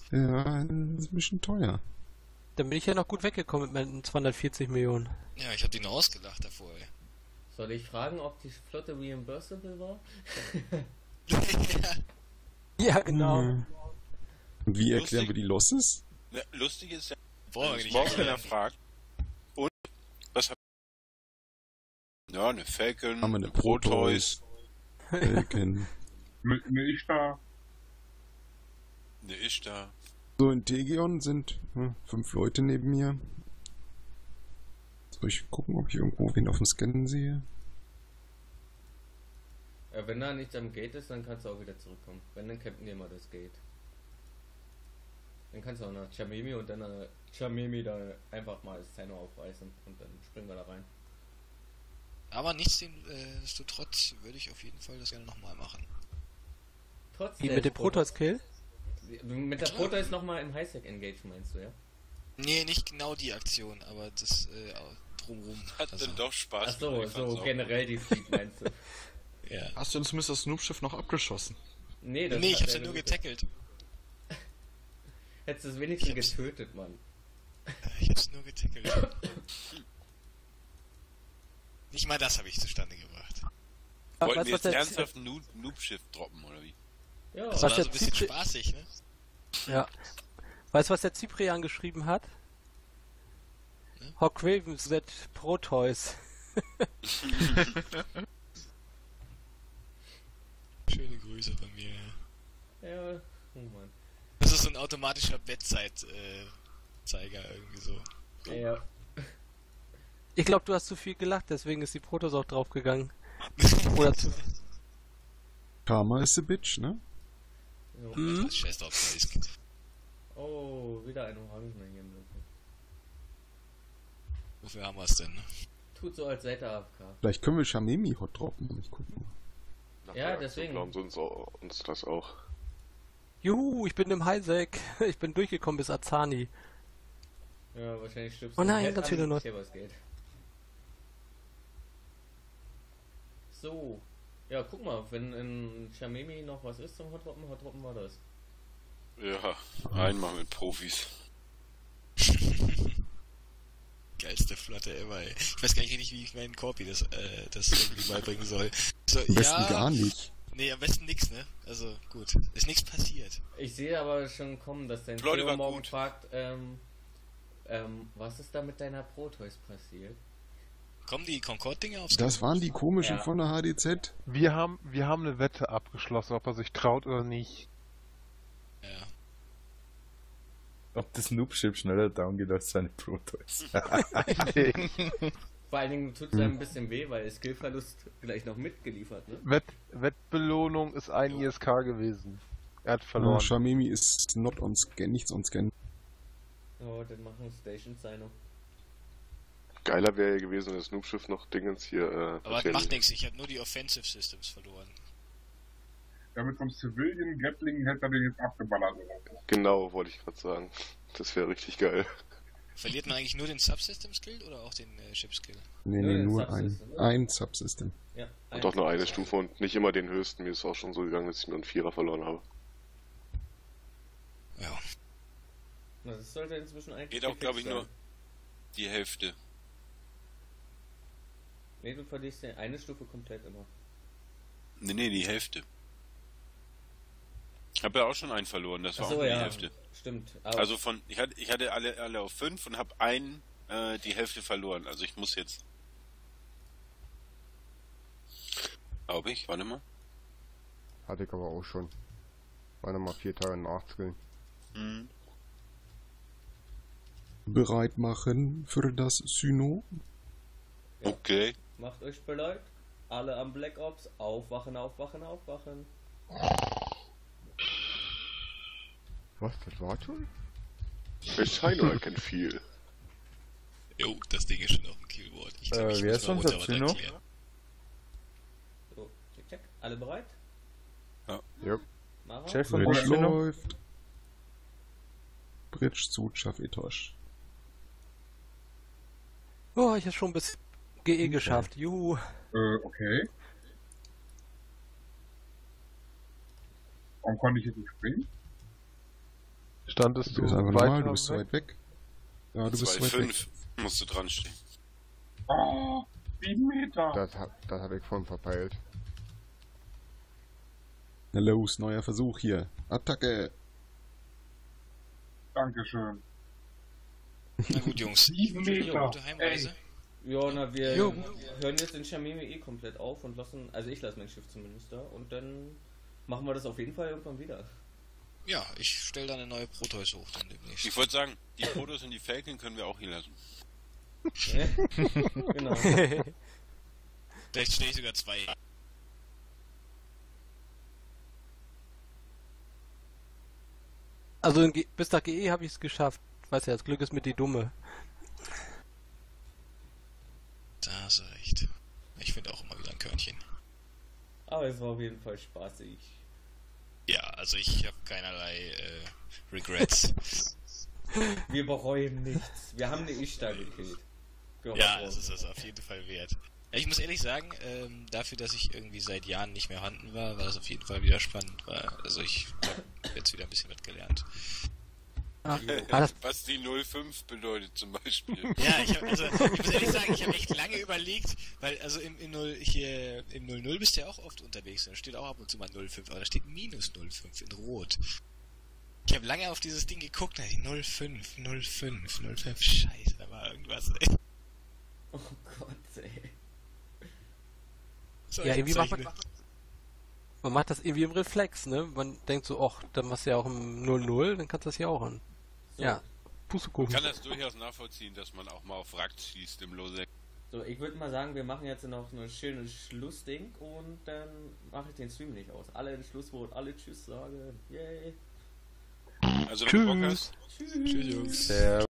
Ja, das ist ein bisschen teuer. Dann bin ich ja noch gut weggekommen mit meinen 240 Millionen. Ja, ich hab die nur ausgelacht davor, ey. Soll ich fragen, ob die Flotte reimbursable war? Ja, genau. Und wie erklären Lustig. wir die Losses? Ja, lustig ist ja, Boah, wenn nicht morgen einer erklären. fragt, und was hab ja, eine Falcon, Haben wir eine Proteus, Falcon. Ne, ich da. eine Ishtar. So, in Tegeon sind 5 Leute neben mir. Soll ich gucken, ob ich irgendwo wen auf dem Scannen sehe? Wenn da nichts am Gate ist, dann kannst du auch wieder zurückkommen. Wenn, dann campen wir mal das Gate. Dann kannst du auch nach Chamemi und dann Chamemi da einfach mal das Zeno aufreißen und dann springen wir da rein. Aber nichtsdestotrotz würde ich auf jeden Fall das gerne nochmal machen. Trotz Wie mit dem Protoss-Kill? Mit der Protoss nochmal im Highsec Engage meinst du, ja? Nee, nicht genau die Aktion, aber das drumrum. Hat Also, dann doch Spaß. Ach so, gemacht, ich fand's so auch generell die Fleet meinst du? ja. Hast du denn zumindest das Snoop-Schiff noch abgeschossen? Nee, Nee, ich hat hab's er ja nur nicht. getackelt. Hättest du es wenigstens Ich hab's- getötet, Mann. Ich hab's nur getackelt. Nicht mal das habe ich zustande gebracht. Wollten Weißt wir was jetzt der ernsthaft ein Noob-Schiff droppen, oder wie? Ja, Das Was war der so ein bisschen Zipri- spaßig, ne? Ja. Weißt du, was der Cyprian geschrieben hat? Ne? Hawk Raven Z Protoys. Schöne Grüße von mir. ja, oh Mann. Das ist so ein automatischer Bettzeit-Zeiger irgendwie so. Ja, Ich glaube, du hast zu viel gelacht, deswegen ist die Protoss auch draufgegangen. Oder zu... Karma is a bitch, ne? jo. Hm? Das scheiß drauf, da ist. Oh, wieder ein Orangener hier im Rücken. Wofür haben wir es denn? Ne? Tut so, als seid ihr AFK. Vielleicht können wir Shamemi hot droppen. Ich guck mal. Nach Ja, der Aktion deswegen. glauben sie uns das auch. Juhu, ich bin im Highsec. Ich bin durchgekommen bis Azani. Ja, wahrscheinlich stirbst Oh du nein, direkt ganz an, viele ich Leute. sehe, was geht. So. Ja, guck mal, wenn in Chamemi noch was ist zum Hotdroppen war das. Ja, einmal mit Profis. Geilste Flotte ever, ey. Ich weiß gar nicht, wie ich meinen Corpi das irgendwie beibringen soll. So, Am besten gar nicht. Nee, am besten nix, ne? Also, gut. Ist nichts passiert. Ich sehe aber schon kommen, dass dein Leute, Theo war morgen gut. fragt, was ist da mit deiner Protoss passiert? Kommen die Concorde-Dinger aufs Das waren die komischen Ja. von der HDZ. Wir haben eine Wette abgeschlossen, ob er sich traut oder nicht. Ja. Ob das Noob-Ship schneller down geht als seine Protoss. Vor allen Dingen tut es einem ein bisschen weh, weil Skillverlust gleich noch mitgeliefert, ne? Wettbelohnung ist ein ISK gewesen. Er hat verloren. Shamemi ist not on scan, nichts on scan. Oh, dann machen Stations seine. Geiler wäre ja gewesen, wenn das Noob-Schiff noch Dingens hier, Aber das macht nichts, ich habe nur die Offensive Systems verloren. Ja, mit so einem Civilian Gatling hätte er den jetzt abgeballert oder so. Genau, wollte ich gerade sagen. Das wäre richtig geil. Verliert man eigentlich nur den Subsystem-Skill oder auch den Ship-Skill? Nee, Ja, nur Subsystem. ein Subsystem. Ja, Und auch nur eine Stufe und nicht immer den höchsten. Mir ist auch schon so gegangen, dass ich nur einen Vierer verloren habe. Ja. Na, das sollte inzwischen eigentlich Geht auch, gefixt glaube ich, sein. nur die Hälfte. Nee, du verlierst ja eine Stufe komplett immer. Nee, die Hälfte. Ich habe ja auch schon einen verloren, das war auch Achso, nur die ja. Hälfte. Stimmt. Aber Also ich hatte alle auf 5 und habe die Hälfte verloren. Also ich muss jetzt. Glaube ich, warte mal. Hatte ich aber auch schon. War nochmal 4 Tage nachzählen. Hm. Bereit machen für das Syno. Ja. Okay. macht euch bereit. Alle am Black Ops. Aufwachen, aufwachen, aufwachen. Was, das war schon? Ich I can feel. Jo, das Ding ist schon auf dem Killboard. Ich glaube, ich wer muss ist mal unser runter was Zyno? erklären. So, check, check. Alle bereit? Ja. Mara? Chef und Bridge Zyno? läuft. Bridge zu Chafetage. Oh, ich habe schon bis GE geschafft. Juhu. Okay. Warum konnte ich jetzt nicht springen? Standest Du du bist einfach weiter normal, du bist so weg? weit weg. Ja, du bist so weit weg. 2,5 musst du dran stehen. Oh, 7 Meter. Das hab ich vorhin verpeilt. Na los, neuer Versuch hier. Attacke! Dankeschön. Na gut, Jungs. 7 Meter. Gute Heimreise. Ja, na, wir Jo. hören jetzt in Shamimi eh komplett auf und lassen, also ich lasse mein Schiff zumindest da und dann machen wir das auf jeden Fall irgendwann wieder. Ja, ich stelle da eine neue Proteus hoch dann demnächst. Ich wollte sagen, die Protos und die Falcon können wir auch hier lassen. Genau. Vielleicht stelle ich sogar 2. Also bis nach GE habe ich es geschafft. Weiß ja, das Glück ist mit die Dumme. Da hast du recht. Ich finde auch immer wieder ein Körnchen. Aber es war auf jeden Fall spaßig. Ja, also ich habe keinerlei Regrets. Wir bereuen nichts. Wir haben eine Ishtar gekillt. Ja, es ist das auf jeden Fall wert. Ich muss ehrlich sagen, dafür, dass ich irgendwie seit Jahren nicht mehr vorhanden war, war das auf jeden Fall wieder spannend. Also ich habe jetzt wieder ein bisschen was gelernt. Was die 05 bedeutet zum Beispiel. Ja, ich muss ehrlich sagen, ich habe echt lange überlegt, weil also im 00 bist du ja auch oft unterwegs, da steht auch ab und zu mal 05, aber da steht minus 05 in Rot. Ich habe lange auf dieses Ding geguckt, da 05, 05, 05, scheiße, da war irgendwas, ey. Oh Gott, ey. Ja, irgendwie man macht das irgendwie im Reflex, ne? Man denkt so, ach, dann machst du ja auch im 00, dann kannst du das hier auch an. So. Ja, Ich Pustekuchen. kann das durchaus nachvollziehen, dass man auch mal auf Wrack schießt im Lose. So, ich würde mal sagen, wir machen jetzt noch ein schönes Schlussding und dann mache ich den Stream nicht aus. Alle ein Schlusswort, alle Tschüss sagen. Yay. Also wenn du Bock hast, Tschüss, Jungs. Der